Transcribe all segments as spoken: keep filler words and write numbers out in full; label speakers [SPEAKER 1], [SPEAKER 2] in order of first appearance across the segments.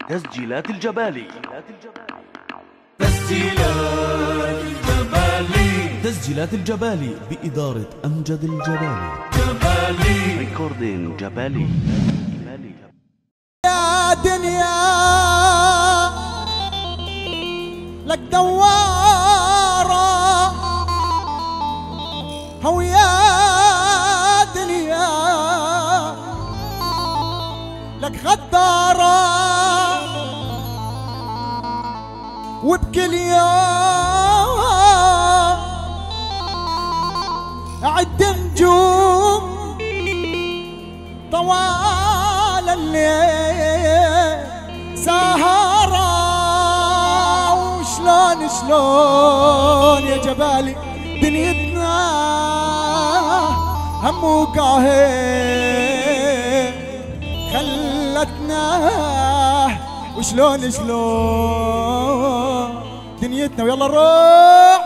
[SPEAKER 1] تسجيلات الجبالي.
[SPEAKER 2] تسجيلات الجبالي.
[SPEAKER 3] تسجيلات الجبالي بإدارة أمجد الجبالي.
[SPEAKER 2] جبالي
[SPEAKER 1] ريكوردين جبالي.
[SPEAKER 4] يا دنيا لك دوارة، هو يا دنيا لك غدارة، وبكل يوم أعد نجوم طوال الليل سهرة، وشلون شلون يا جبالي دنيتنا هم وقاهر خلتنا، وشلون شلون دنيتنا. ويلا نروح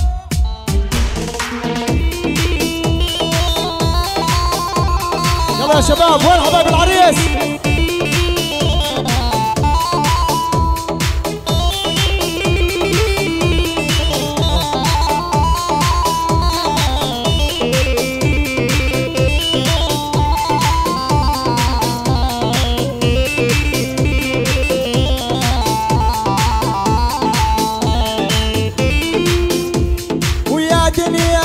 [SPEAKER 4] يلا يا شباب. وين حبايب العريس؟ ويا دنيا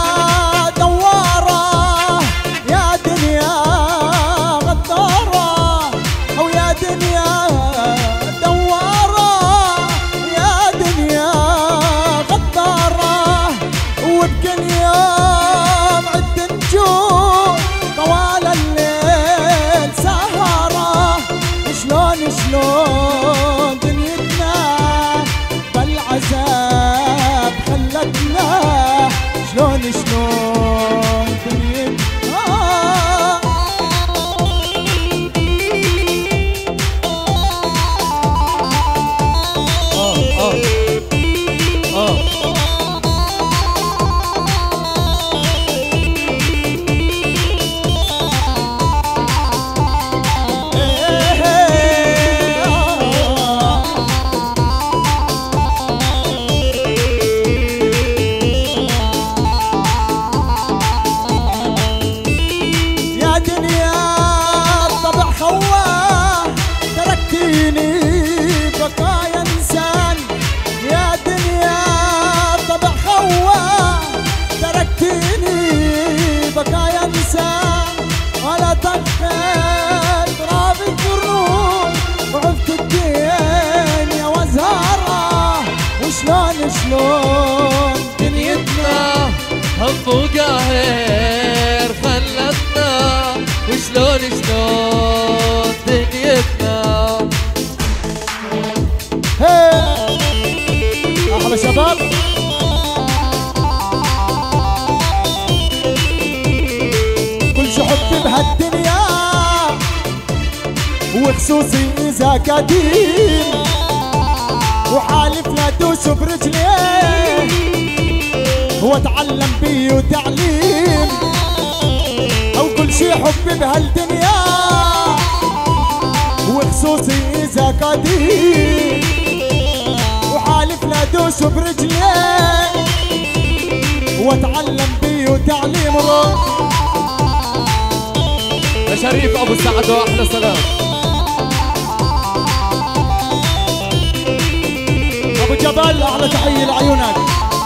[SPEAKER 4] دوارة، يا دنيا غدارة، أو يا دنيا دوارة، يا دنيا غدارة، وبكل يوم عد نجوم طوال الليل سهرة، شلون شلون دنيتنا بالعذاب خلتنا، شلون شلون دنيتنا. آه آه آه يا دنيا الطبع خواه تركتيني بقايا انسان، يا دنيا الطبع خواه تركتيني بقايا انسان، ولا طفيت رابي الروح وعفت الدنيا وازهرة، وشلون شلون
[SPEAKER 5] دنيتنا هم وقاهر خلتنا، وشلون شلون دنيتنا.
[SPEAKER 4] هي احلى شباب. كل شي حب بهالدنيا وخصوصي اذا قديم، وحالف لا دوس برجليه، واتعلم بيه وتعليم، او كل شي حب بهالدنيا وخصوصي اذا قديم، وحالف لا دوس برجليه، واتعلم بيه وتعليم.
[SPEAKER 5] يا شريف ابو سعد واحلى سلام.
[SPEAKER 4] ابو جبل احلى تحيه لعيونك.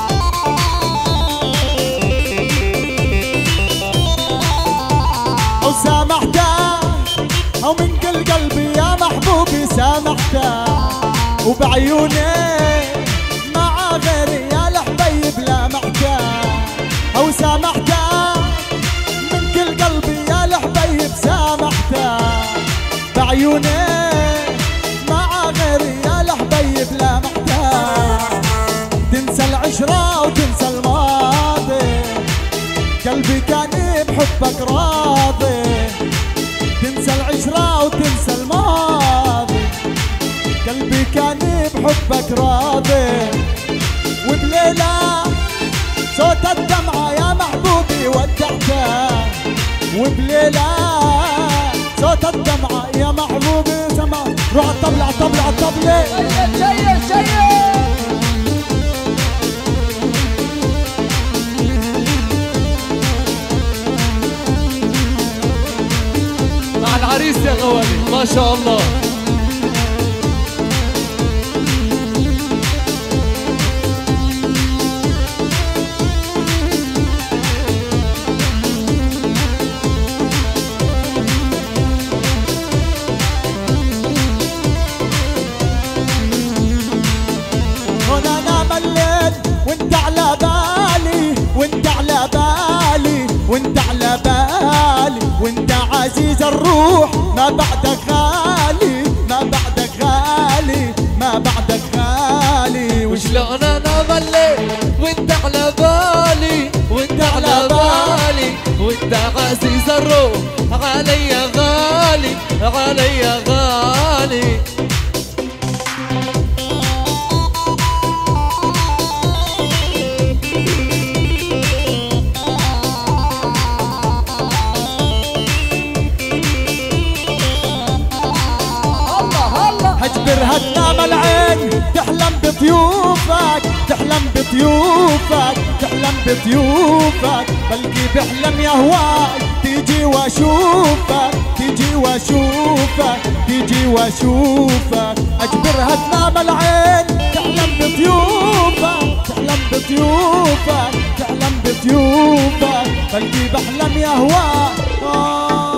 [SPEAKER 4] او سامحتك او من كل قلبي يا محبوبي سامحتك، وبعيوني مع غيري يا الحبيب لامحتك، او سامحتك من كل قلبي يا الحبيب سامحتك، بعيوني مع غيري يا الحبيب لامحتك، تنسى العشرة وتنسى الماضي، قلبي كان بحبك راضي، تنسى العشرة وتنسى الماضي، قلبي كان بحبك راضي، وبليلة صوت الدمعة يا محبوبي ودعتك، وبليلة صوت الدمعة يا محبوبي سمعت روح على الطبلة على الطبلة على الطبلة.
[SPEAKER 5] شيل شيل مع العريس يا غوالي ما شاء الله.
[SPEAKER 4] وانت على بالي وانت على بالي وانت على بالي وانت عزيز الروح ما بعدك غالي ما بعدك غالي ما بعدك غالي.
[SPEAKER 5] وشلون انا مليت وانت على بالي وانت على بالي وانت عزيز الروح علي غالي علي غالي.
[SPEAKER 4] هجبرها تنام العين تحلم بضيوفك تحلم بضيوفك تحلم بضيوفك بلقي بحلم يهواك تيجي واشوفك تيجي واشوفك تيجي واشوفك. اجبرها تنام العين تحلم بضيوفك تحلم بضيوفك تحلم بضيوفك بلقي بحلم يهواك. آه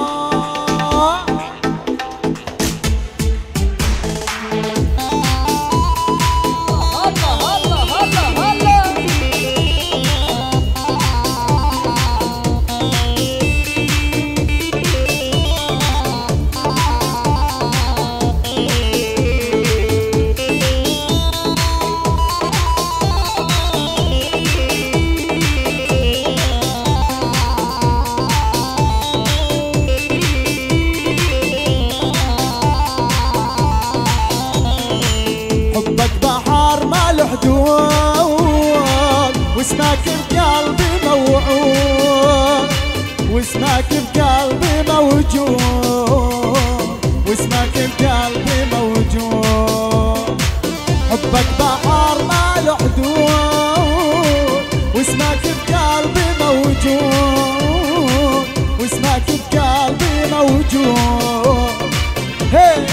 [SPEAKER 4] واسمك بقلبي موعود واسمك بقلبي موجود واسمك بقلبي موجود. حبك بحر ما له حدود واسمك بقلبي موجود واسمك بقلبي موجود. هي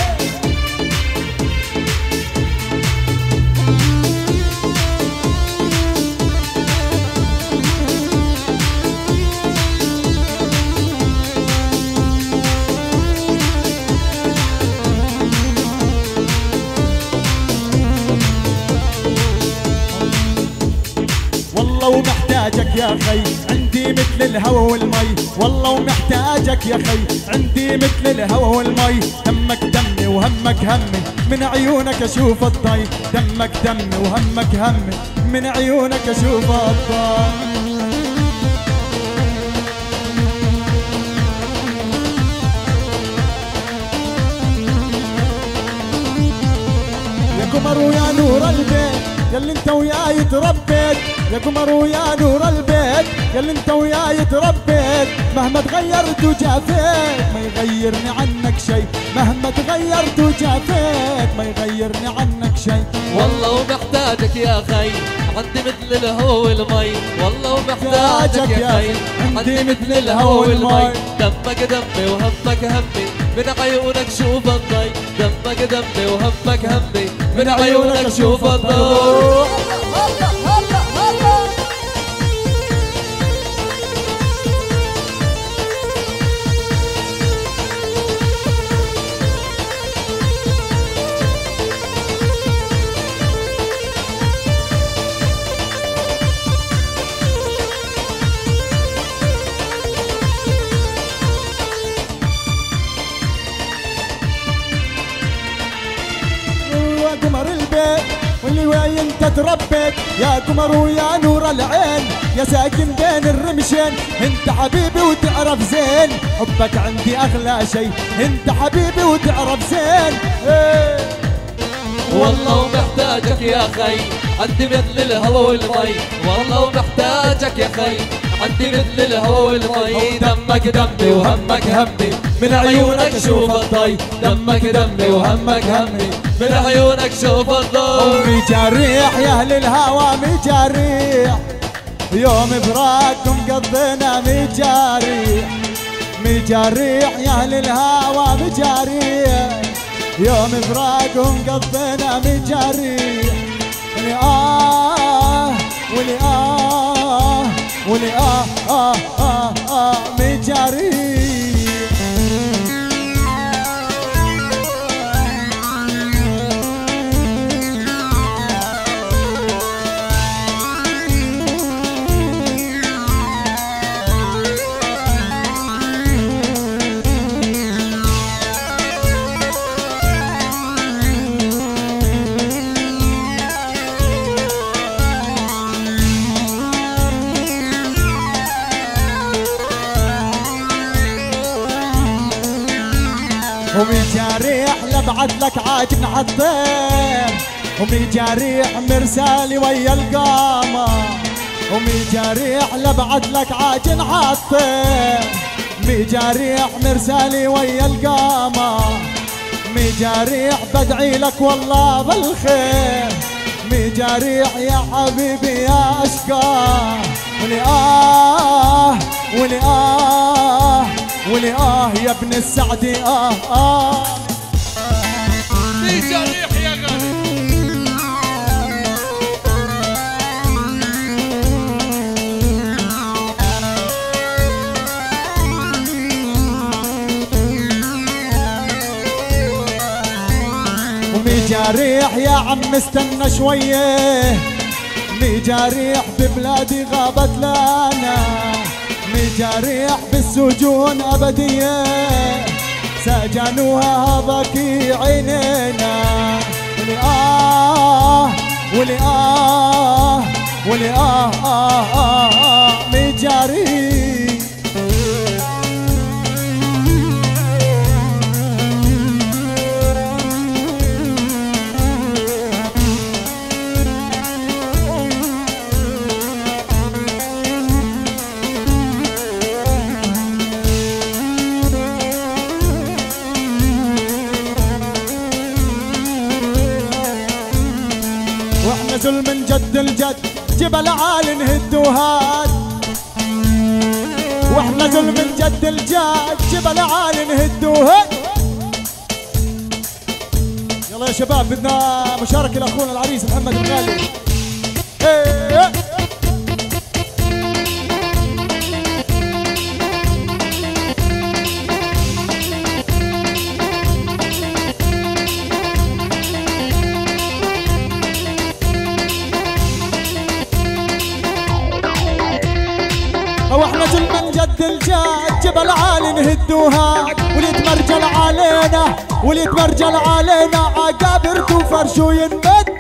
[SPEAKER 4] ومحتاجك يا خي عندي مثل الهوى والمي والله ومحتاجك يا خي عندي مثل الهوى والمي. دمك دمي وهمك همي من عيونك اشوف الضي دمك دمي وهمك همي من عيونك اشوف الضي. يا قمر ويا نور البيت ياللي انت وياي تربيت يا قمر ويا نور البيت ياللي انت وياي تربيت. مهما تغيرت وجافيت ما يغيرني عنك شي مهما تغيرت وجافيت ما يغيرني عنك شي.
[SPEAKER 5] والله ومحتاجك يا خي عندي مثل الهوى والمي والله ومحتاجك يا خي عندي مثل الهوى والمي. دمك دمي وهمك همي من عيونك شوف الضي دمك دمي وهمك همي من عيونك شوف الضي.
[SPEAKER 4] قمر البيت واللي وياي انت تربيت يا قمر ويا نور العين يا ساكن بين الرمشين. انت حبيبي وتعرف زين حبك عندي اغلى شي انت حبيبي وتعرف زين. ايه
[SPEAKER 5] والله ومحتاجك يا خي عندي مثل الهوى والمي والله ومحتاجك يا خي عندي مثل الهوى والمي. دمك دمي وهمك همي من عيونك شوف الضي، دمك دمي وهمك همي، من عيونك شوف الضي.
[SPEAKER 4] مجريح يا اهل الهوى مجريح، يوم فراقكم قضينا مجريح، مجريح يا اهل الهوى مجريح، يوم فراقهم قضينا مجريح. ولي آه ولي آه ولي آه آه آه آه مجريح. ومجاريح لبعت لك عاجن حطين، ومجاريح مرسالي ويا القامة، ومجاريح لبعت لك عاجن حطين، مجاريح مرسالي ويا القامة، مجاريح بدعي لك والله بالخير، مجاريح يا حبيبي يا اشقاه. ولي آه ولي آه ولي آه يا ابن السعدي آه آه.
[SPEAKER 2] في جريح يا غالي.
[SPEAKER 4] ومجاريح يا عم استنى شويه، مجاريح ببلادي غابت لنا، مجاريح بالسجون أبدية سجنوها هذاكي عينينا. ولي آه ولي آه ولي آه آه آه, آه مجاريح. نزل من جد الجد جبل عالي نهد وهاد، واحنا نزل من جد الجد جبل عالي نهد وهاد. يلا يا شباب بدنا مشاركة لاخونا العريس محمد الغالي. ايه واحنا جل من جد الجاد جبل عالي نهدوها، واللي يتمرجل علينا واللي يتمرجل علينا عقابر وفرش وينمد.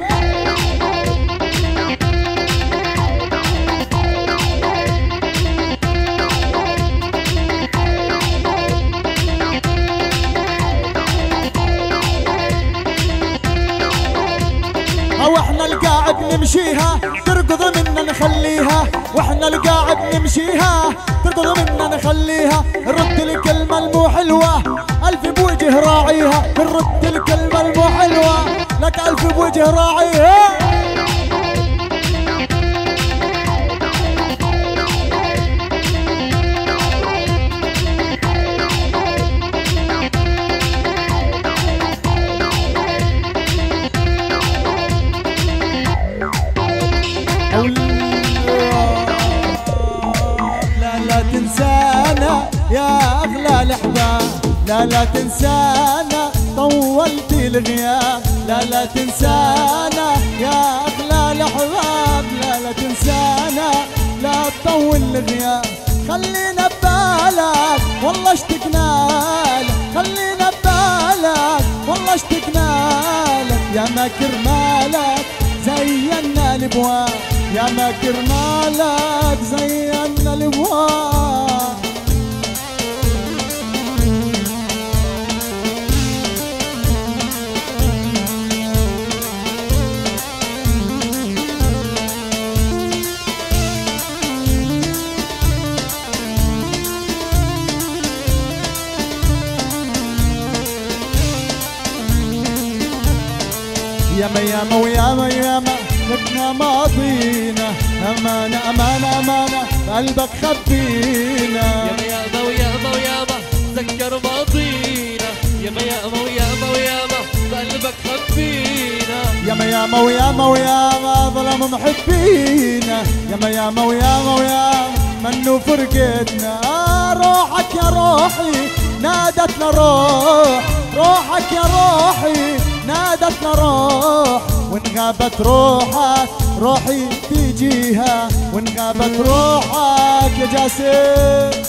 [SPEAKER 4] واحنا القاعد نمشيها تركض منا نخليها، واحنا القاعد نمشيها تركض منا نخليها. نرد الكلمة المو حلوة ألف بوجه راعيها، نرد الكلمة المو حلوة لك ألف بوجه راعيها. لا لا تنسانا يا أغلى الأحباب، لا لا تنسانا طولت الغياب، لا لا تنسانا يا أغلى الأحباب، لا لا تنسانا لا تطول الغياب. خلينا ببالك والله اشتقنا لك، خلينا ببالك والله اشتقنا لك. يا ما كرمالك زينا الابواب، يا ما كرمالك زينا الابواب. ياما ياما وياما ياما لكنا ماضينا، أمانة أمانة أمانة قلبك خبينا.
[SPEAKER 5] ياما ياما وياما وياما تذكر ماضينا، ياما ياما وياما وياما قلبك خبينا.
[SPEAKER 4] ياما ياما وياما وياما ظلموا محبينا، ياما ياما وياما وياما منو فرقتنا. روحك يا روحي نادتنا روح، روحك يا روحي نادتنا روح، وإن غابت روحك روحي تيجيها، وإن غابت روحك يا جاسر.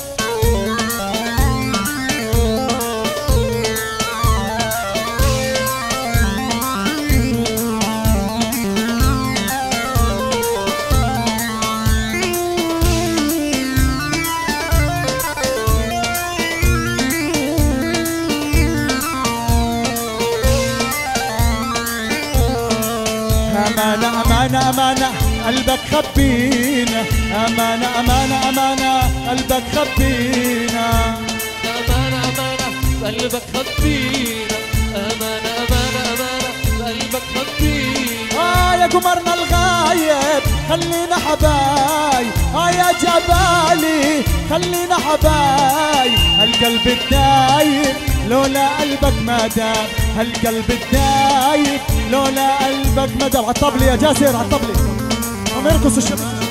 [SPEAKER 4] أمانة أمانة أمانة قلبك خبينا، أمانة أمانة أمانة قلبك خبينا.
[SPEAKER 5] أمانة أمانة قلبك خبينا، أمانة أمانة أمانة قلبك خبينا.
[SPEAKER 4] آه يا قمرنا الغايب خلينا حبايب، آه يا جبالي خلينا حبايب. هالقلب الدايب لولا قلبك ما دام، هالقلب الدايب لولا قلبك ما دام. عالطبلي يا جاسر عالطبلي، عم يرقص الشباب.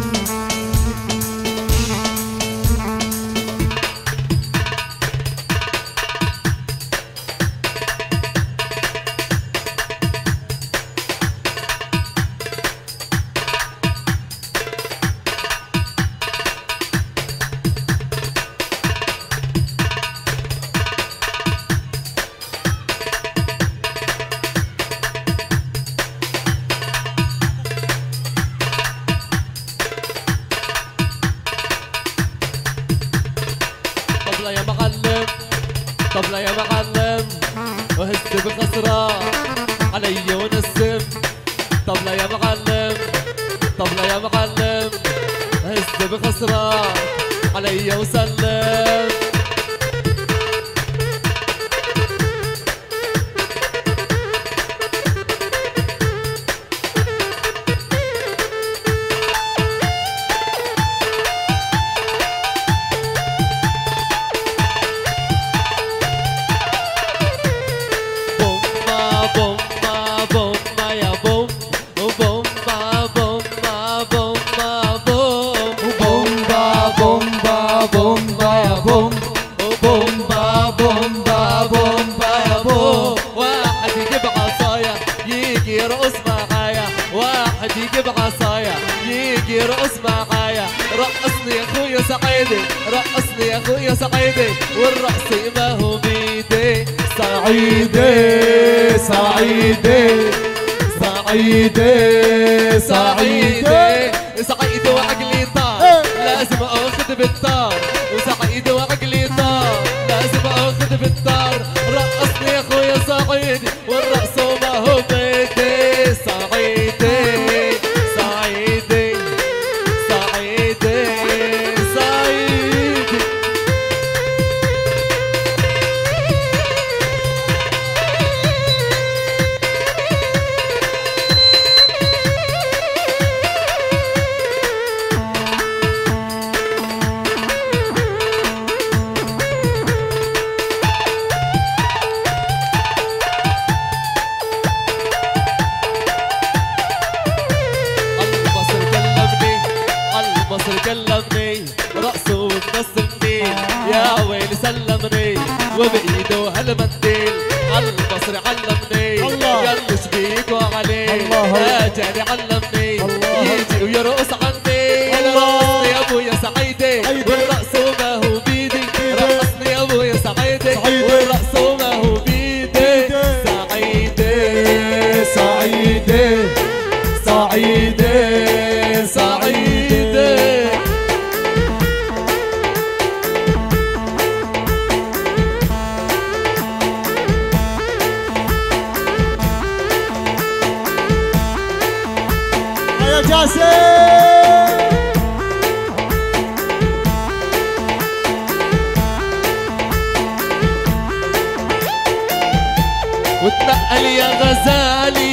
[SPEAKER 5] طبلة يا معلم، طبلة يا معلم، وهز بخسران علي ونسم. طبلة يا معلم، طبلة يا معلم، هز بخسران علي وسلم. يرقص معايا، رقصني يا اخويا سعيدي، رقصني يا اخويا سعيدي، والرقص ما هو بيدي.
[SPEAKER 4] سعيدي سعيدي سعيدي سعيدي
[SPEAKER 5] سعيدي وعقلي طار لازم اخذ بالطار، وسعيدي وعقلي طار لازم اخذ بالطار. رقصني يا اخويا سعيدي والرقص ما هو بيدي. سعيدي سعيدي سعيدي سعيدي مصر كلمني رقصه وبنصني، يا ويلي سلمني وبايده هالمنديل. عالمصري علمني يلا شبيكوا عليه، اجاني علمني يجي ويرقص عني. رقصني يا ابويا سعيدي والرقص ما هو بيدي، رقصني يا ابويا سعيدي والرقص ما هو بيدي. سعيدي
[SPEAKER 4] سعيدي سعيدي
[SPEAKER 5] سعيدي
[SPEAKER 4] يا جاسر.
[SPEAKER 5] واتنقل يا غزالي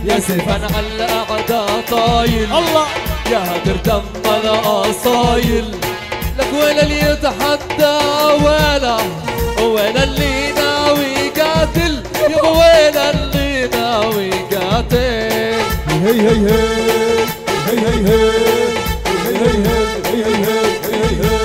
[SPEAKER 5] يا سيفا على الأعداء طايل
[SPEAKER 4] الله
[SPEAKER 5] يا هدر دم الأصايل لك ويلا اللي يتحدى ويلا ويلا اللي ناوي قاتل يا ويلا اللي ناوي قاتل
[SPEAKER 4] هي هي هي هي هي هي هي هي هي هي هي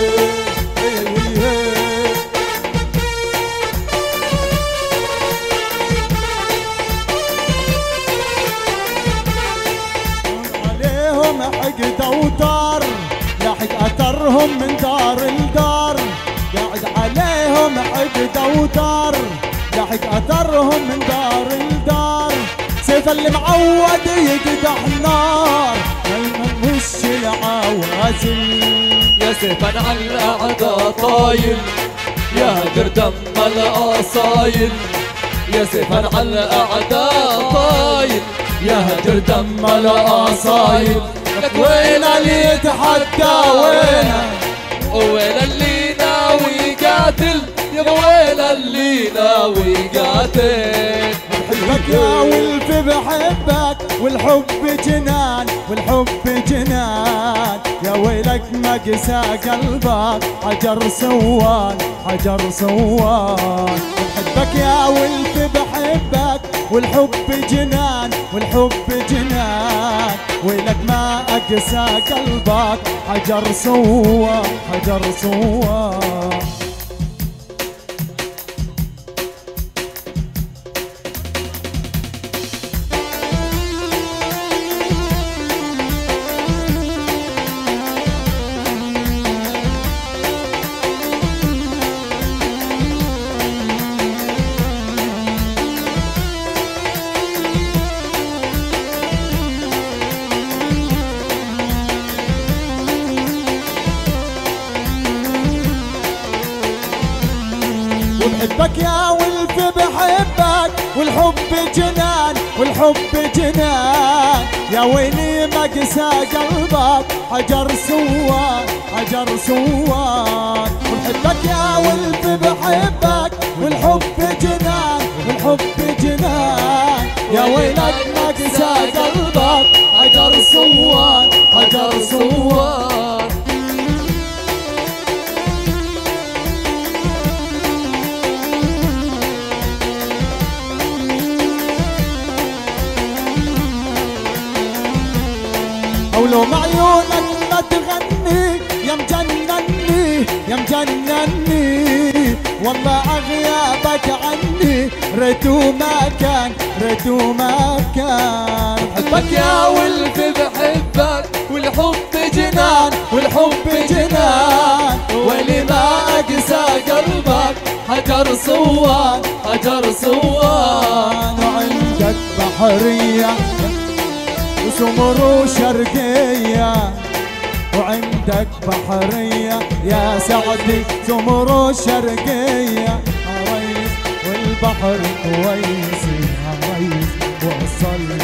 [SPEAKER 4] عليهم حقد اوتار لاحق اثرهم من دار لدار قاعد عليهم حقد اوتار لاحق اثرهم من دار لدار سيف اللي معود يقدح نار دايما وش العوازل
[SPEAKER 5] يا سيفا على الأعداء طايل يا هدر دم الأصايل يا سيفا على الأعداء طايل يا هدر دم الأصايل لك وين اللي يتحدى وينه وين اللي ناوي قاتل يا ويل اللي ناوي قاتل
[SPEAKER 4] بحبك يا ولف بحبك والحب جنان والحب جنان يا ويلك ما قسى قلبك حجر سوان حجر سوان بحبك يا ولف بحبك والحب جنان والحب جنان ويلك ما أقسى قلبك حجر سوان حجر سوان بحبك يا ولف بحبك والحب جنان والحب جنان يا ويلي ما قسى قلبك حجر سوان حجر سوان بحبك يا ولف بحبك والحب جنان والحب جنان يا ويلك ما قسى قلبك حجر سوان حجر سوان ولو معيونك ما تغني يا مجنني يا مجنني والله اغيابك عني ريتو ما كان ريتو ما كان
[SPEAKER 5] بحبك يا ولف بحبك والحب جنان والحب جنان ولي ما أقسى قلبك حجر صوان حجر صوان
[SPEAKER 4] وعندك بحرية وسمر شرقية وعندك بحرية يا سعدي سمر شرقية عريس والبحر كويس يا ريس وصل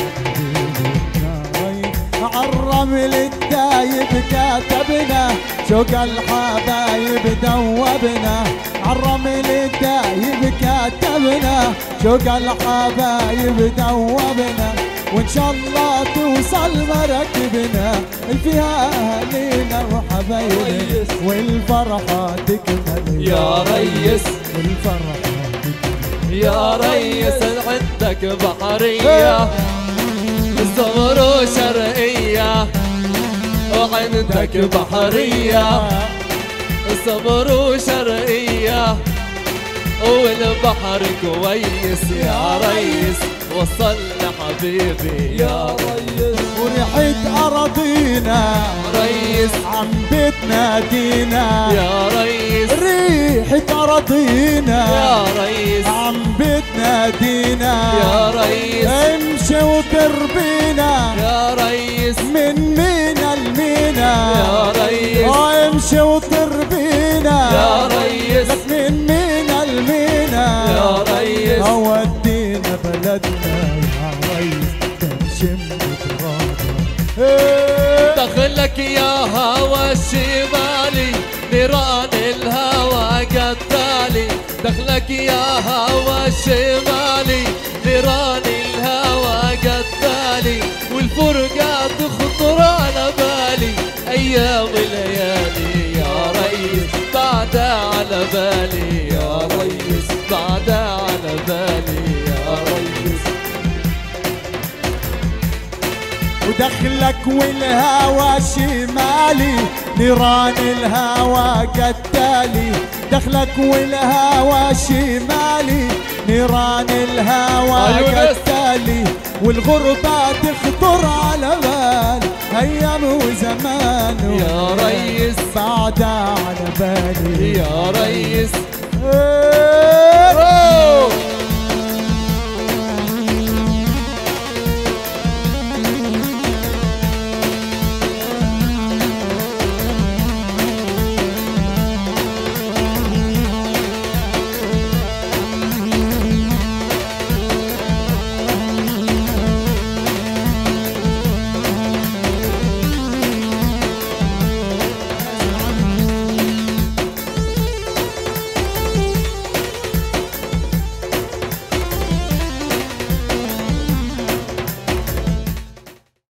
[SPEAKER 4] عالرمل الدايب كاتبنا شوق الحبايب دوبنا عالرمل الدايب كاتبنا شوق الحبايب دوبنا وان شاء الله توصل مراكبنا فيها اهالينا وحبايبنا والفرحه تكمل
[SPEAKER 5] يا ريس
[SPEAKER 4] والفرحه تكمل
[SPEAKER 5] يا ريس عندك بحريه الصبر شرقيه وعندك بحريه الصبر شرقيه والبحر كويس يا ريس وصلنا حبيبي يا ريس
[SPEAKER 4] وريحة أراضينا
[SPEAKER 5] ريس
[SPEAKER 4] عم بتنادينا
[SPEAKER 5] يا ريس
[SPEAKER 4] ريحة أراضينا
[SPEAKER 5] يا ريس
[SPEAKER 4] عم بتنادينا
[SPEAKER 5] يا ريس
[SPEAKER 4] امشي وقربينا
[SPEAKER 5] يا ريس
[SPEAKER 4] من مينا لمينا
[SPEAKER 5] يا ريس
[SPEAKER 4] امشي وقربينا
[SPEAKER 5] يا ريس
[SPEAKER 4] لك من مينا لمينا
[SPEAKER 5] يا ريس
[SPEAKER 4] ودينا بلدنا يا ريس تنشم ترابنا
[SPEAKER 5] دخلك يا هوى الشمالي نيران الهوى قتالي دخلك يا هوى الشمالي نيران الهوى قتالي والفرقة تخطر على بالي، أيام وليالي يا ريس بعدها على بالي، يا ريس بعدها على بالي يا ريس.
[SPEAKER 4] ودخلك والهوى شمالي، نيران الهوى قتالي، دخلك والهوى شمالي، نيران الهوى قتالي، والغربة تخطر على بالي، أيام وزمان
[SPEAKER 5] يا ريس
[SPEAKER 4] بعدها على بالي
[SPEAKER 5] يا ريس.
[SPEAKER 4] إيه